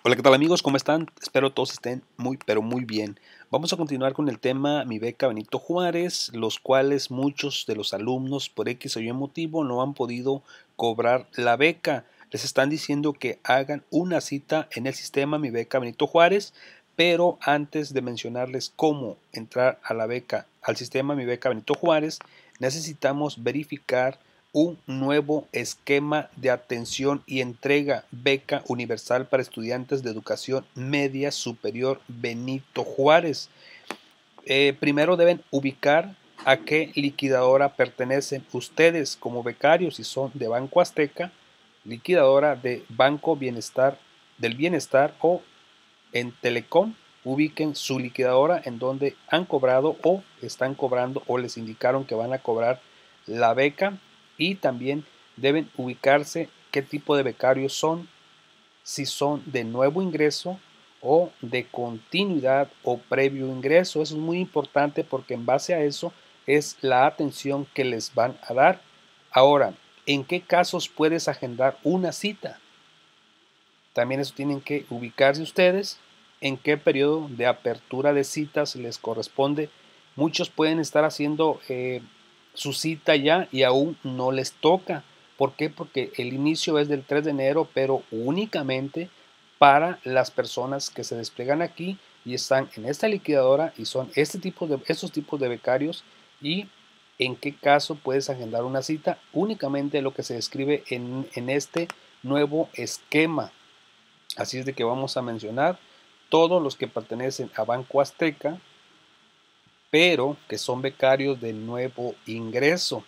Hola, ¿qué tal amigos? ¿Cómo están? Espero todos estén muy, pero muy bien. Vamos a continuar con el tema Mi beca Benito Juárez, los cuales muchos de los alumnos por X o Y motivo no han podido cobrar la beca. Les están diciendo que hagan una cita en el sistema Mi beca Benito Juárez, pero antes de mencionarles cómo entrar a la beca, al sistema Mi beca Benito Juárez, necesitamos verificar un nuevo esquema de atención y entrega beca universal para estudiantes de educación media superior Benito Juárez. Primero deben ubicar a qué liquidadora pertenecen ustedes como becarios, si son de Banco Azteca, liquidadora de Banco Bienestar del Bienestar o en Telecom. Ubiquen su liquidadora en donde han cobrado o están cobrando o les indicaron que van a cobrar la beca, y también deben ubicarse qué tipo de becarios son, si son de nuevo ingreso o de continuidad o previo ingreso. Eso es muy importante porque en base a eso es la atención que les van a dar. Ahora, ¿en qué casos puedes agendar una cita? También eso tienen que ubicarse ustedes, en qué periodo de apertura de citas les corresponde. Muchos pueden estar haciendo su cita ya y aún no les toca. ¿Por qué? Porque el inicio es del 3 de enero, pero únicamente para las personas que se despliegan aquí y están en esta liquidadora y son estos tipos de becarios. Y en qué caso puedes agendar una cita, únicamente lo que se describe en este nuevo esquema. Así es de que vamos a mencionar todos los que pertenecen a Banco Azteca, pero que son becarios de nuevo ingreso.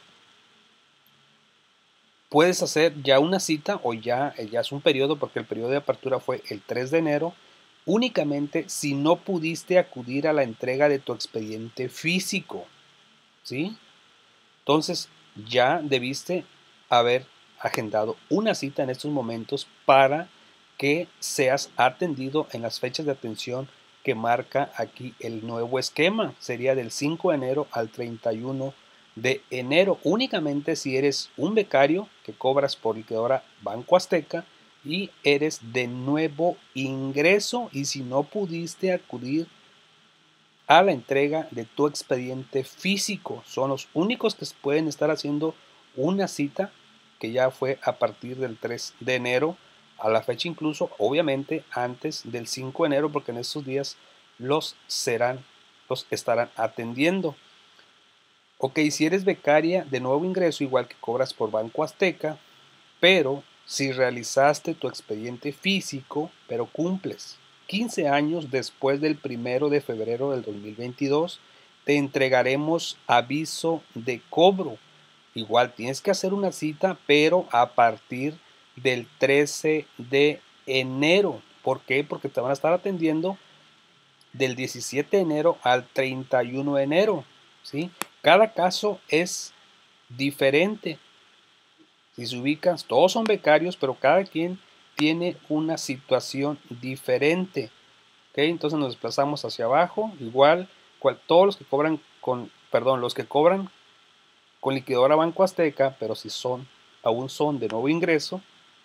Puedes hacer ya una cita o ya es un periodo, porque el periodo de apertura fue el 3 de enero, únicamente si no pudiste acudir a la entrega de tu expediente físico, ¿sí? Entonces ya debiste haber agendado una cita en estos momentos para que seas atendido en las fechas de atención que marca aquí el nuevo esquema. Sería del 5 de enero al 31 de enero. Únicamente si eres un becario que cobras por liquidadora Banco Azteca y eres de nuevo ingreso, y si no pudiste acudir a la entrega de tu expediente físico. Son los únicos que pueden estar haciendo una cita, que ya fue a partir del 3 de enero a la fecha, incluso obviamente antes del 5 de enero, porque en estos días los estarán atendiendo. Ok, si eres becaria de nuevo ingreso, igual que cobras por Banco Azteca, pero si realizaste tu expediente físico, pero cumples 15 años después del 1 de febrero del 2022, te entregaremos aviso de cobro. Igual tienes que hacer una cita, pero a partir del 13 de enero. ¿Por qué? Porque te van a estar atendiendo del 17 de enero al 31 de enero. ¿Sí? Cada caso es diferente. Si se ubican, todos son becarios, pero cada quien tiene una situación diferente. ¿Okay? Entonces nos desplazamos hacia abajo. Igual, todos los que cobran los que cobran con liquidadora Banco Azteca, pero si aún son de nuevo ingreso,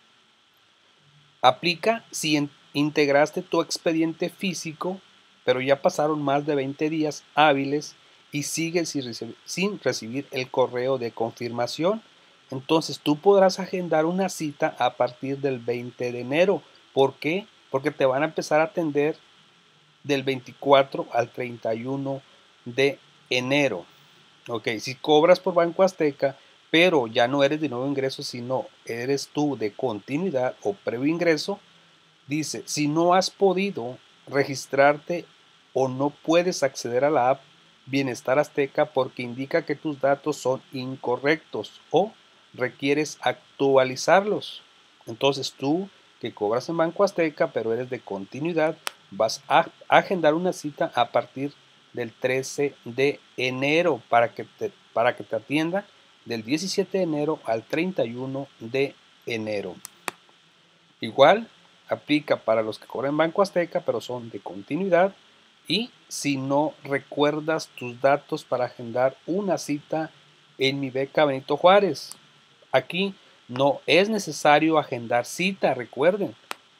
aplica si integraste tu expediente físico, pero ya pasaron más de 20 días hábiles y sigues sin recibir el correo de confirmación. Entonces tú podrás agendar una cita a partir del 20 de enero. ¿Por qué? Porque te van a empezar a atender del 24 al 31 de enero. Ok, si cobras por Banco Azteca, pero ya no eres de nuevo ingreso, sino eres tú de continuidad o previo ingreso, dice, si no has podido registrarte o no puedes acceder a la app Bienestar Azteca porque indica que tus datos son incorrectos o requieres actualizarlos. Entonces tú, que cobras en Banco Azteca pero eres de continuidad, vas a agendar una cita a partir del 13 de enero para que te atienda del 17 de enero al 31 de enero. Igual aplica para los que cobran Banco Azteca, pero son de continuidad. Y si no recuerdas tus datos para agendar una cita en Mi beca Benito Juárez, aquí no es necesario agendar cita, recuerden.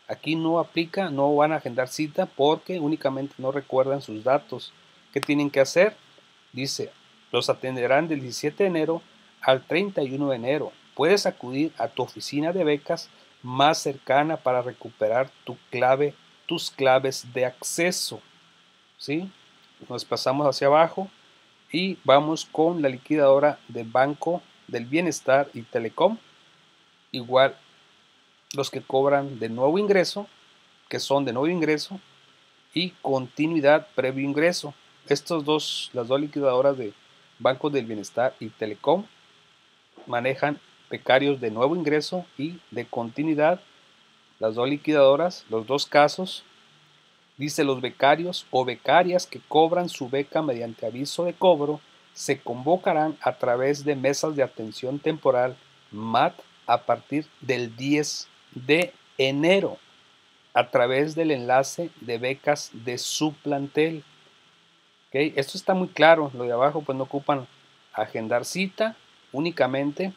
Aquí no aplica, no van a agendar cita porque únicamente no recuerdan sus datos. ¿Qué tienen que hacer? Dice, los atenderán del 17 de enero al 31 de enero. Puedes acudir a tu oficina de becas más cercana para recuperar tus claves de acceso. ¿Sí? Nos pasamos hacia abajo y vamos con la liquidadora del Banco del Bienestar y Telecom. Igual los que cobran de nuevo ingreso, que son de nuevo ingreso y continuidad previo ingreso. Las dos liquidadoras de Bancos del Bienestar y Telecom manejan becarios de nuevo ingreso y de continuidad. Las dos liquidadoras, los dos casos, dice los becarios o becarias que cobran su beca mediante aviso de cobro se convocarán a través de mesas de atención temporal MAT a partir del 10 de enero a través del enlace de becas de su plantel. ¿Okay? Esto está muy claro, lo de abajo pues no ocupan agendar cita, únicamente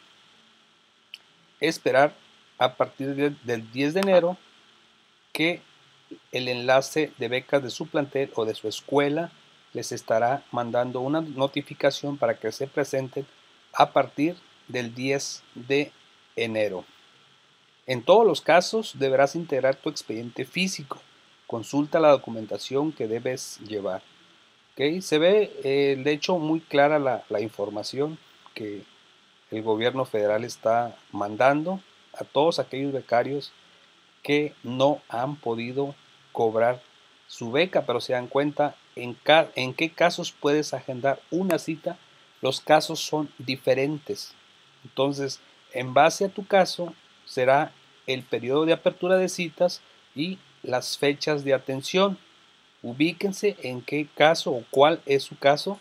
esperar a partir del 10 de enero que el enlace de becas de su plantel o de su escuela les estará mandando una notificación para que se presenten a partir del 10 de enero. En todos los casos deberás integrar tu expediente físico. Consulta la documentación que debes llevar. ¿Okay? Se ve de hecho muy clara la información que el gobierno federal está mandando a todos aquellos becarios que no han podido cobrar su beca, pero se dan cuenta en qué casos puedes agendar una cita. Los casos son diferentes. Entonces, en base a tu caso, será el periodo de apertura de citas y las fechas de atención. Ubíquense en qué caso o cuál es su caso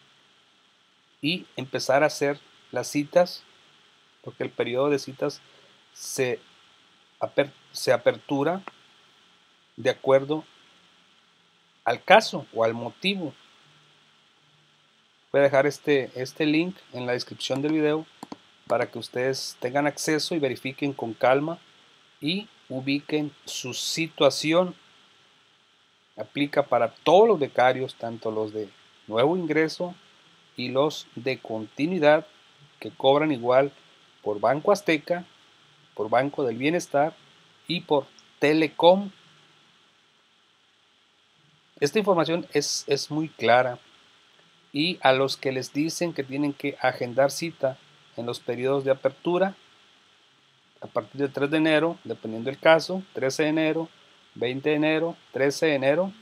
y empezar a hacer las citas, porque el periodo de citas se apertura de acuerdo al caso o al motivo. Voy a dejar este link en la descripción del video para que ustedes tengan acceso y verifiquen con calma y ubiquen su situación. Aplica para todos los becarios, tanto los de nuevo ingreso y los de continuidad, que cobran igual por Banco Azteca, por Banco del Bienestar y por Telecom. Esta información es muy clara, y a los que les dicen que tienen que agendar cita en los periodos de apertura a partir del 3 de enero, dependiendo del caso, 13 de enero, 20 de enero, 13 de enero.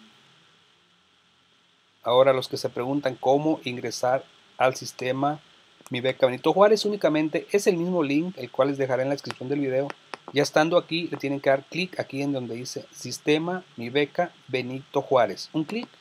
Ahora los que se preguntan cómo ingresar al sistema Mi Beca Benito Juárez, únicamente es el mismo link, el cual les dejaré en la descripción del video. Ya estando aquí, le tienen que dar clic aquí en donde dice Sistema Mi Beca Benito Juárez. Un clic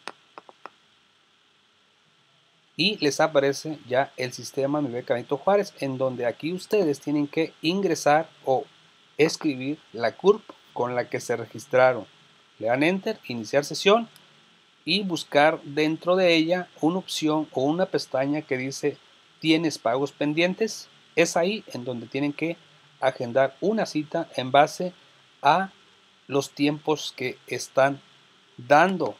y les aparece ya el sistema Mi Beca Benito Juárez, en donde aquí ustedes tienen que ingresar o escribir la CURP con la que se registraron. Le dan Enter, iniciar sesión y buscar dentro de ella una opción o una pestaña que dice ¿tienes pagos pendientes? Es ahí en donde tienen que agendar una cita en base a los tiempos que están dando,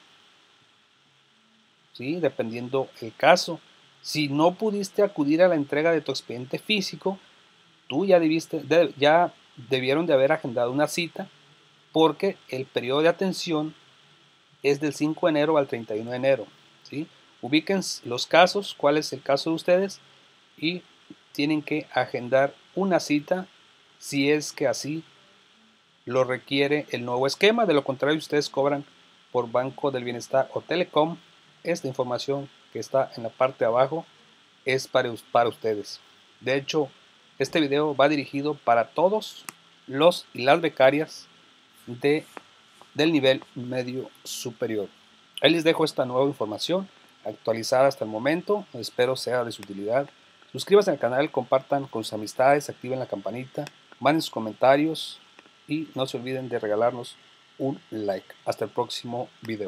¿sí? Dependiendo el caso. Si no pudiste acudir a la entrega de tu expediente físico, tú ya debieron de haber agendado una cita, porque el periodo de atención es del 5 de enero al 31 de enero. ¿Sí? Ubiquen los casos, cuál es el caso de ustedes, y tienen que agendar una cita si es que así lo requiere el nuevo esquema. De lo contrario, ustedes cobran por Banco del Bienestar o Telecom. Esta información que está en la parte de abajo es para ustedes. De hecho, este video va dirigido para todos los y las becarias del nivel medio superior. Ahí les dejo esta nueva información actualizada hasta el momento. Espero sea de su utilidad. Suscríbanse al canal, compartan con sus amistades, activen la campanita, manden sus comentarios y no se olviden de regalarnos un like. Hasta el próximo video.